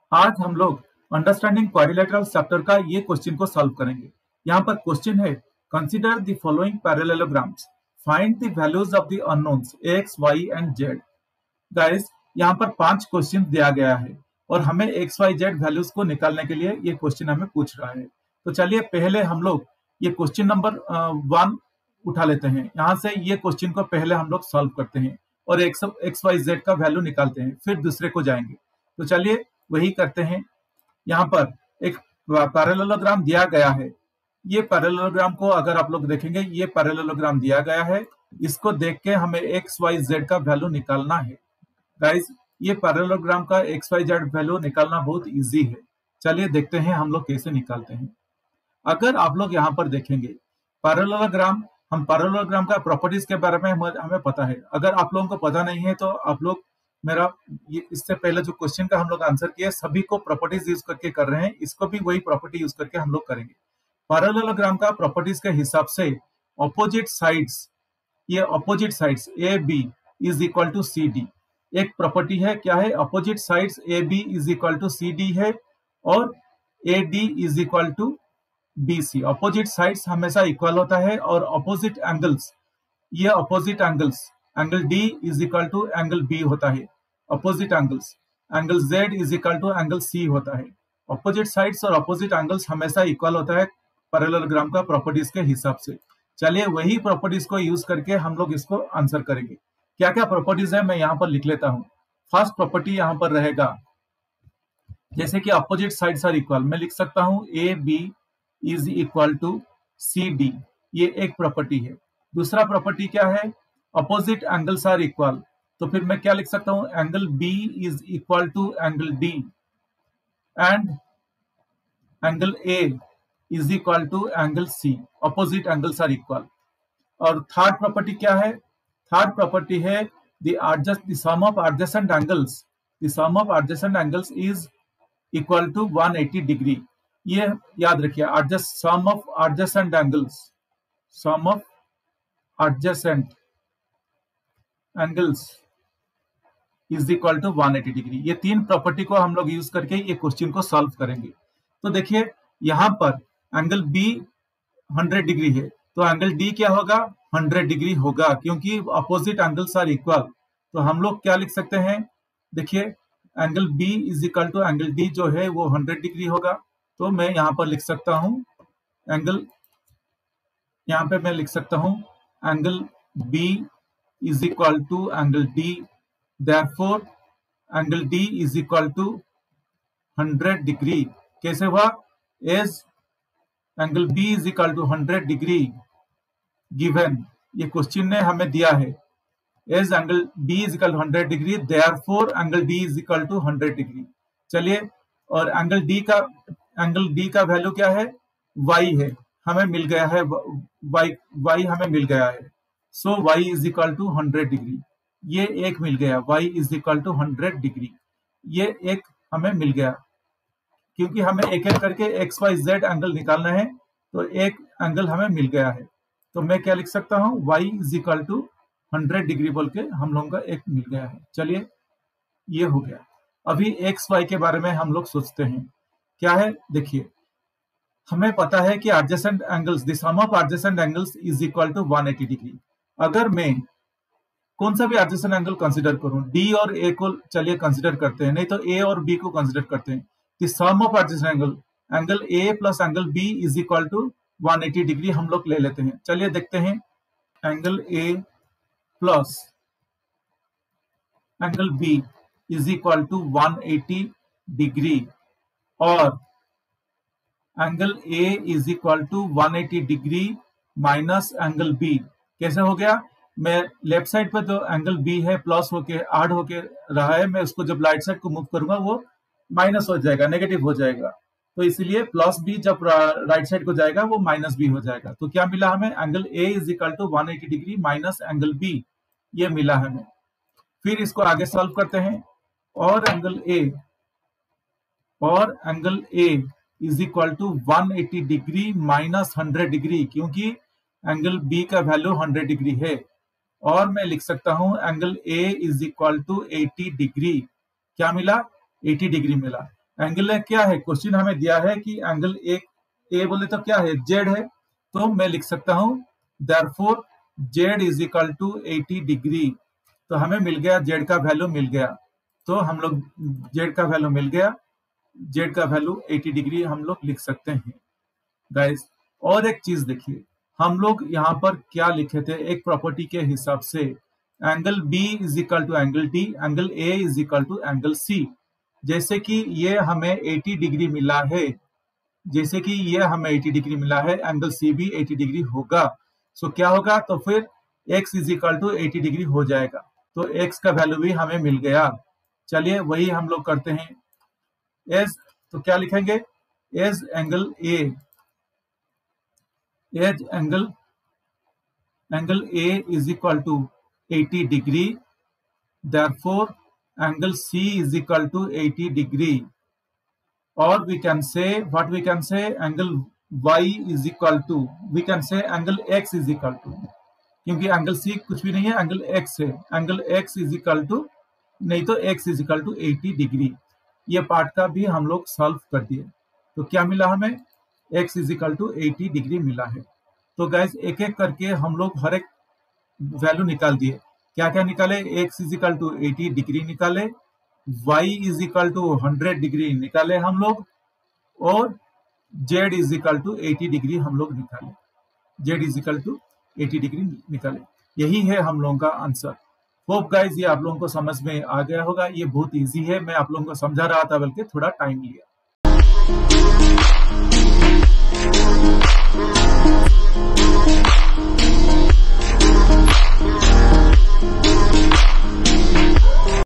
आज हम लोग अंडरस्टैंडिंग क्वाड्रिलेटरल चैप्टर का ये क्वेश्चन को सॉल्व करेंगे। यहाँ पर क्वेश्चन है, consider the following parallelograms, find the values of the unknowns X Y and Z. Guys, यहाँ पर 5 क्वेश्चन दिया गया है और हमें एक्स वाई जेड वैल्यूज को निकालने के लिए ये क्वेश्चन हमें पूछ रहा है। तो चलिए पहले हम लोग ये क्वेश्चन नंबर 1 उठा लेते हैं। यहाँ से ये क्वेश्चन को पहले हम लोग सॉल्व करते हैं और एक्स वाई जेड का वैल्यू निकालते हैं, फिर दूसरे को जाएंगे। तो चलिए वही करते हैं। यहाँ पर एक पैरेललोग्राम दिया गया है। ये पैरेललोग्राम को अगर आप लोग देखेंगे, ये पैरेललोग्राम दिया गया है, इसको देख के हमें एक्स वाई जेड का वैल्यू निकालना है। गाइस, ये पैरेललोग्राम का एक्स वाई जेड वैल्यू निकालना बहुत इजी है। चलिए देखते हैं हम लोग कैसे निकालते हैं। अगर आप लोग यहाँ पर देखेंगे पैरेललोग्राम, हम पैरेललोग्राम का प्रॉपर्टीज के बारे में हमें पता है। अगर आप लोगों को पता नहीं है तो आप लोग मेरा ये इससे पहले जो क्वेश्चन का हम लोग आंसर किए सभी को प्रॉपर्टीज यूज करके कर रहे हैं, इसको भी वही प्रॉपर्टी यूज करके हम लोग करेंगे। पैरेललोग्राम का प्रॉपर्टीज के हिसाब से ऑपोजिट साइड्स, ये opposite sides A B is equal to C D एक प्रॉपर्टी है। क्या है? Opposite sides A B is equal to C D है और A D is equal to B C. Opposite sides हमेशा इक्वल होता है और ऑपोजिट एंगल्स, ये opposite angles, angle D is equal to angle B होता है। Opposite angles, angle Z is equal to angle C होता है। ऑपोजिट साइड्स और ऑपोजिट एंगल्स हमेशा इक्वल होता है पैरेललोग्राम का प्रॉपर्टीज के हिसाब से। चलिए वही प्रॉपर्टीज को यूज करके हम लोग इसको आंसर करेंगे। क्या क्या प्रॉपर्टीज है मैं यहाँ पर लिख लेता हूँ। फर्स्ट प्रॉपर्टी यहाँ पर रहेगा, जैसे कि अपोजिट साइड्स आर इक्वल, मैं लिख सकता हूँ A B is equal to C D, ये एक प्रॉपर्टी है। दूसरा प्रॉपर्टी क्या है? अपोजिट एंगल्स आर इक्वल, तो फिर मैं क्या लिख सकता हूँ? Angle B is equal to angle D and angle A is equal to angle C. Opposite angles are equal. और थर्ड प्रॉपर्टी क्या है? थर्ड प्रॉपर्टी है the sum of adjacent angles, the sum of adjacent angles is equal to 180 degree. ये याद रखिए, sum of adjacent angles, sum of adjacent angles is equal to 180 degree. ये तीन property को हम लोग यूज करके ये क्वेश्चन को सॉल्व करेंगे। तो देखिए यहाँ पर एंगल बी 100 डिग्री है, तो एंगल डी क्या होगा? 100 डिग्री होगा, क्योंकि अपोजिट एंगल्स आर इक्वल। तो हम लोग क्या लिख सकते हैं? देखिए angle B is equal to angle D जो है वो 100 डिग्री होगा। तो मैं यहाँ पर लिख सकता हूँ एंगल, यहाँ पे मैं लिख सकता हूँ angle B is equal to angle D, therefore angle D is equal to 100 degree. कैसे हुआ? As angle B is equal to 100 degree given, ये क्वेश्चन ने हमें दिया है, as angle B is equal to 100 degree, therefore angle D is equal to 100 degree. चलिए, और angle D का वैल्यू क्या है? वाई है, हमें मिल गया है वाई हमें मिल गया है। So Y is equal to 100 degree, ये एक मिल गया, Y is equal to 100 degree, ये एक हमें मिल गया। क्योंकि हमें एक एक करके एक्स वाई जेड एंगल निकालना है, तो एक एंगल हमें मिल गया है। तो मैं क्या लिख सकता हूँ? Y is equal to 100 degree बोल के हम लोगों का एक मिल गया है। चलिए ये हो गया। अभी एक्स वाई के बारे में हम लोग सोचते हैं। क्या है? देखिए हमें पता है कि adjacent angles, the sum of adjacent angles is equal to 180 degree. अगर मैं कौन सा भी एडजेसेंट एंगल कंसीडर करूं, डी और ए को चलिए कंसीडर करते हैं, नहीं तो ए और बी को कंसीडर करते हैं। The sum of adjacent angle, angle A plus angle B is equal to 180 degree हम लोग ले लेते हैं। चलिए देखते हैं, angle A plus angle B is equal to 180 degree और angle A is equal to 180 degree minus angle B. कैसे हो गया? मैं लेफ्ट साइड पर जो एंगल बी है प्लस होके ऐड होके रहा है, मैं उसको जब राइट साइड को मूव करूंगा वो माइनस हो जाएगा, नेगेटिव हो जाएगा। तो इसलिए प्लस बी जब राइट साइड को जाएगा वो माइनस बी हो जाएगा। तो क्या मिला हमें? Angle A is equal to 180 degree minus angle B, ये मिला हमें। फिर इसको आगे सॉल्व करते हैं, और angle A is equal to 180 degree minus 100 degree, क्योंकि एंगल बी का वैल्यू 100 डिग्री है। और मैं लिख सकता हूं angle A is equal to 80 degree. क्या मिला? 80 डिग्री मिला। एंगल क्या है, क्वेश्चन हमें दिया है कि एंगल ए बोले तो क्या है, जेड है, तो मैं लिख सकता हूं therefore Z is equal to 80 degree. तो हमें मिल गया, जेड का वैल्यू मिल गया, तो हम लोग जेड का वैल्यू मिल गया, जेड का वैल्यू 80 डिग्री हम लोग लिख सकते हैं गाइस। और एक चीज देखिए, हम लोग यहाँ पर क्या लिखे थे, एक प्रॉपर्टी के हिसाब से angle B is equal to angle D, angle A is equal to angle C. जैसे कि ये हमें 80 डिग्री मिला है, जैसे कि ये हमें 80 डिग्री मिला है, एंगल सी भी 80 डिग्री होगा। सो क्या होगा, तो फिर x is equal to 80 degree हो जाएगा, तो x का वैल्यू भी हमें मिल गया। चलिए वही हम लोग करते हैं, एज तो क्या लिखेंगे, as angle A, as angle A is equal to 80 degree, therefore angle C is equal to 80 degree, or we can say, what we can say, angle Y is equal to, we can say angle X is equal to, क्योंकि angle C कुछ भी नहीं है, angle X है, angle X is equal to, नहीं तो X is equal to 80 degree. ये part का भी हम लोग सॉल्व कर दिए, तो क्या मिला हमें, X is equal to 80 degree मिला है। तो गाइस एक एक करके हम लोग हर एक वैल्यू निकाल दिए। क्या क्या निकाले, x is equal to 80 degree निकाले, y is equal to 100 degree निकाले हम लोग, और z is equal to 80 degree हम लोग निकाले, z is equal to 80 degree निकाले। यही है हम लोगों का आंसर। होप गाइस ये आप लोगों को समझ में आ गया होगा। ये बहुत इजी है, मैं आप लोगों को समझा रहा था बल्कि थोड़ा टाइम लिया।